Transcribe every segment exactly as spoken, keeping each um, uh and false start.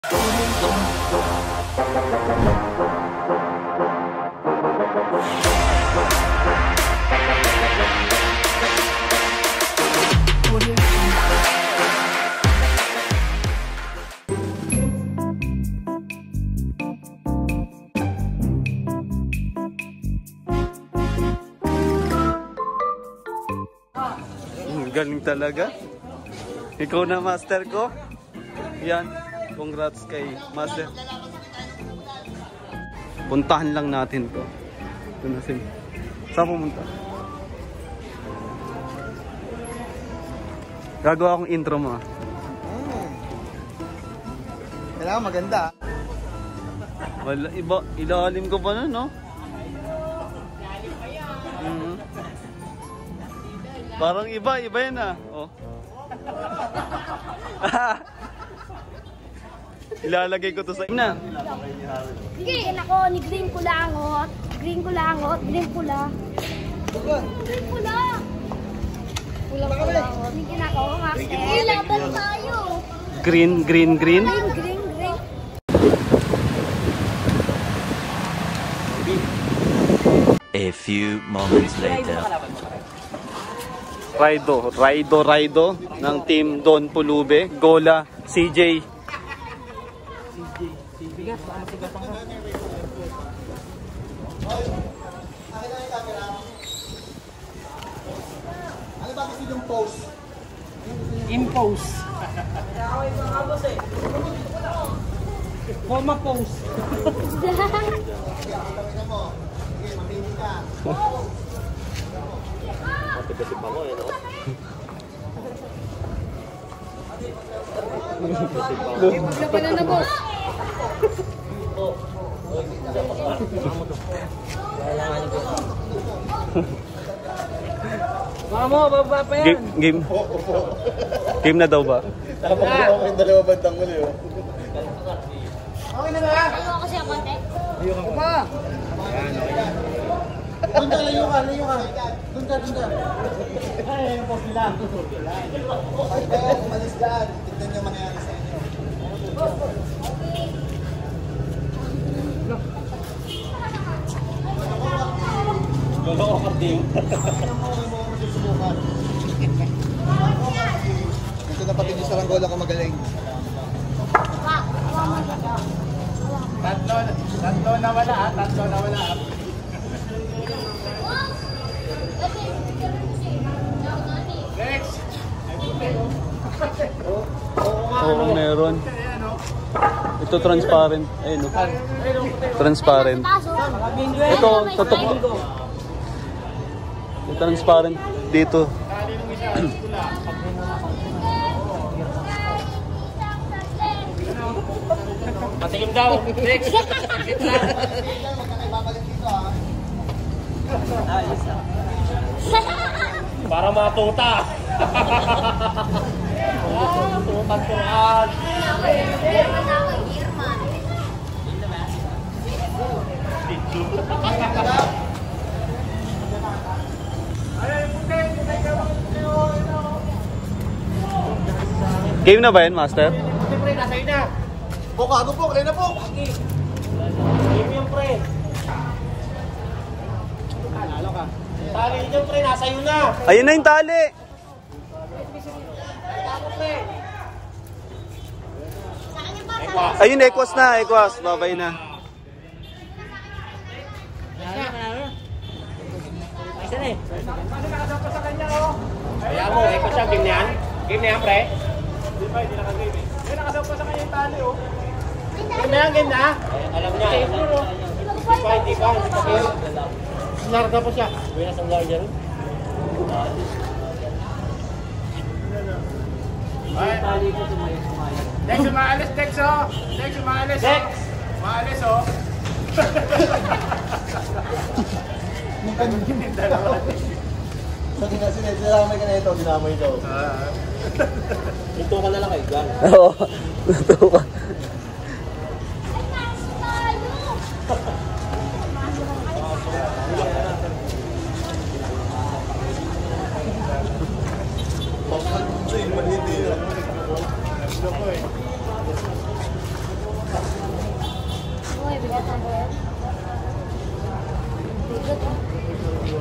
Galing talaga. Ikaw na master ko. Yan. Congrats kay master. Puntahan lang natin to. Ito na si. Saan pumunta? Gagawa akong intro mo. Hmm. Kailangan maganda. Wala, iba, ilalim ko pa nun, no? Mm-hmm. Parang iba, iba yan ah. Oh. Ilalagay ko to sa ina. Sige, nako, ni green kulangot. Green kulangot, green pula. Green pula. Pula kulangot. Hindi na ako, master. Laban tayo. Green, green, green. Green, green, green. A few moments later. Raido, Raido, Raido ng team Don Pulube, Gola, C J. Ano ba gusto yung pose? Impose. Coma pose. Maglaban na na, boss. Mamo, baba pa yan. Game, game. Game na daw ba? Tapos ako yung dalawa bantang muli. Okay na ba? Ayaw kasi ang konti. Ayaw ka pa. Doon ka, layo ka, layo ka. Doon ka, doon ka. Ay, yung post nila. Pag kayo umalis dyan, tignan nyo mangyari sa inyo. Lolo ka din. Ito na pati sa Gola ko magaling. Tatlo, tatlo na wala ah. Tatlo na wala ah. Next! Oo, meron. Ito transparent. Ayun, no? Transparent. Ito, totoo. Ito transparent dito. Patikim daw. Next! Para matuta. Ah, tutan-tuan. Game na ba yan, master? Pre, nasa ina. Po, kago po, kaya na po. Game yung pre. Nalo ka. Tali yung pre, nasa iyo na. Ayun na yung tali. Ayun, Ekwas na, Ekwas. Babay na. Ayun eh. Kaya mo, Ekwas siya, game na yan. Game na yan, pre. Hindi pa, hindi nakagame eh. Hindi nakasampa sa kanya yung tali oh. Game na yan, game na. Alam niya. Hindi pa, hindi pa. Sinarga pa siya. Uwi na sa larger. Dex, umaalis, Dex, oh! Dex, umaalis, oh! Dex! Umaalis, oh! Sa dinamay ka na ito, dinamay daw. Ito ka na lang kay Gan. Oo, ito ka.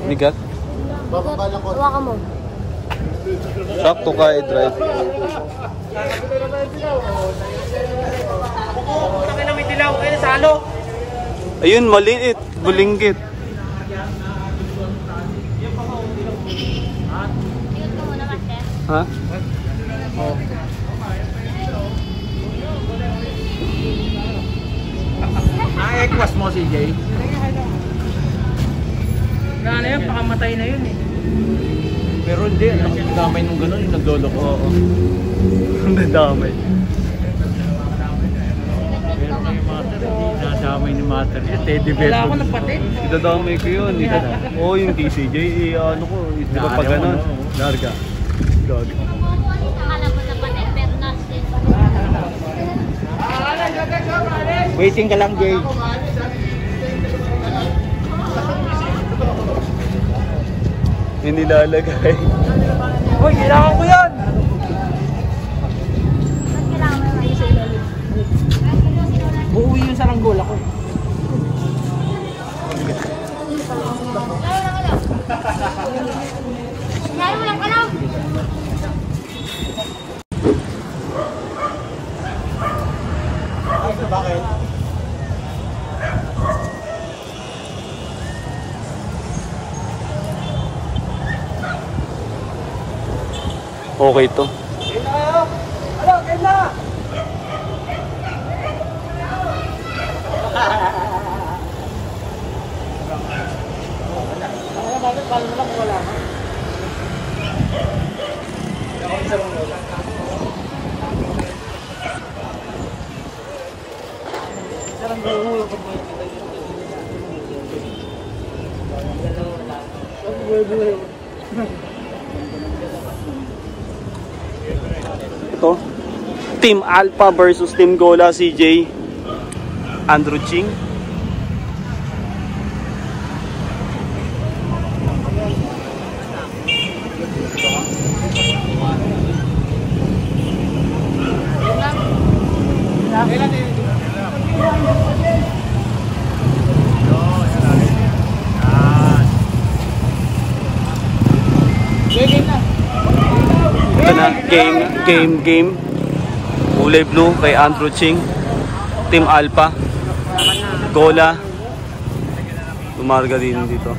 Bigat. Hawakan mo. Sakto ka i-drive. Sakin na may dilaw, kaya salo. Ayun, maliit. Bulinggit. Tingnan ko muna, Master. Ha? Na-ekwas mo si Jay. Na ano yun, pakamatay na yun eh. Pero hindi, nagdamay nung gano'n, yung nagdolo ko. Oo. Nadamay. Pero kay Mater, hindi nadamay ni Mater yun. Teddy bear. Wala ako napatid. Idadamay ko yun. Oo, oh, yung T C J, eh, ano ko, di ba pag gano'n? Larga. Gag. Akala mo na patay, pero nasa. Waiting ka lang, Jay. Yung nilalagay. Uy, kailangan ko yan! Ba't kailangan mo naman sa ilalim? Uuwi yung saranggola ko. Lalo mo lang ka lang. Bakit? Okay to. Ano, kain na! Paano mo lang kung wala ka? Ako isa lang wala. Isa lang buhulo pag may kita yun. Buhulo. Ito. Team Alpha versus Team Gola, C J. Andrew Ching. Ito na, game, game, game. Kulay blue kay Andrew Ching. Team Alpha. Gola. Lumarga din dito.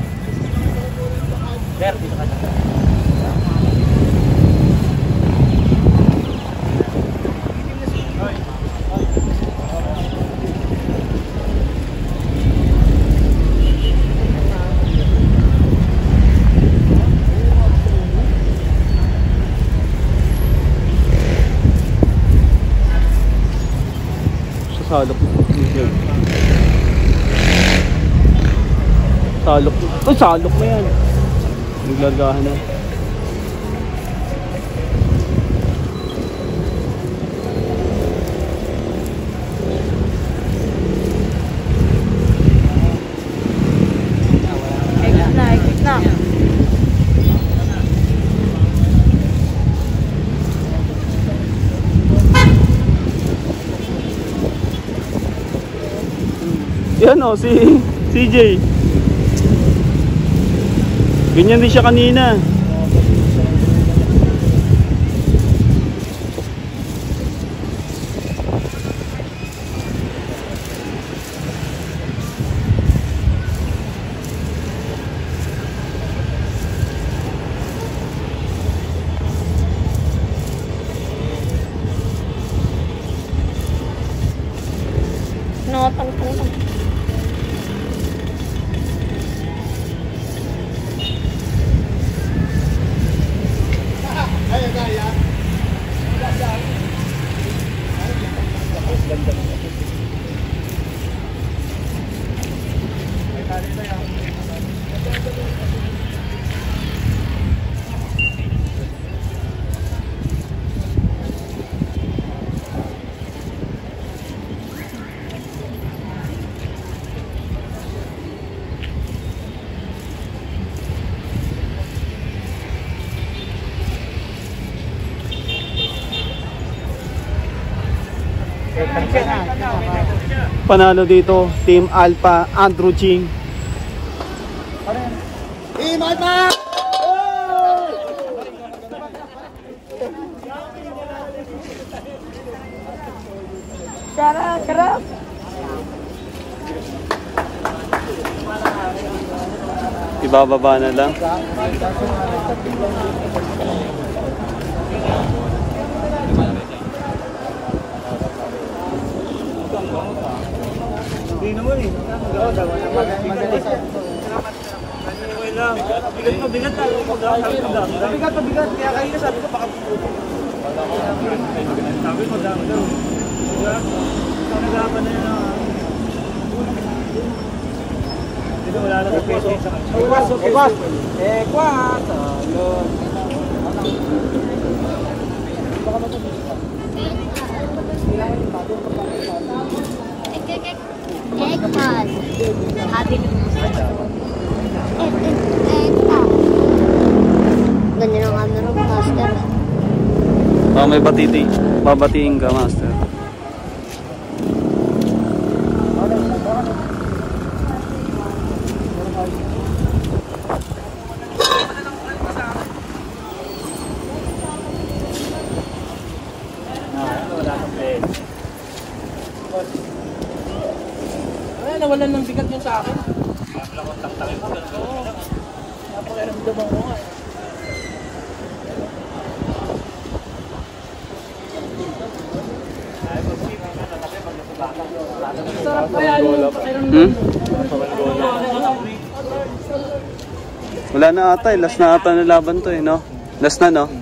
Salok. Salok. Oh, salok na yan. Naglargahan na. Ikot na, ikot na. Yan o, si C J. Ganyan din siya kanina. No, tang-tang-tang. Panalo dito, Team Alpha, Andrew Ching. Team bakit na? Sarap, sarap. Ibababa na lang. Hindi naman eh. Magalis. Okay lang. Bigat pa, bigat na. Bigat pa, bigat. Kaya kanina sabi ko baka puputo. Sabi ko dami daw. Diba? Ikaw nag-aapan na yun. Dito wala na sa peso. Bukas, bukas. Eh, kwas. Ayun. Baka matubig pa. Kailangan yung bago. Ekman. Happy na ganyan ang camera, master. Oh, may batiti. Babatiin ka, master. Ay, nawalan ng bigat yung sa akin. Wala akong taktakin ko. Oo. Napakiramdaman ko nga eh. Sarap kaya yung pakiramdaman. Hmm? Wala na ata eh. Last na ata na laban to eh, no? Last na, no?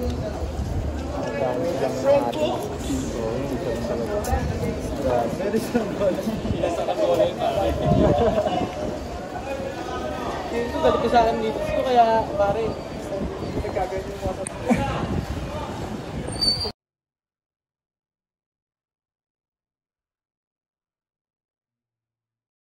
Ito, balik ko sa akin dito. Ito kaya, pare. Nagkagawin yung mga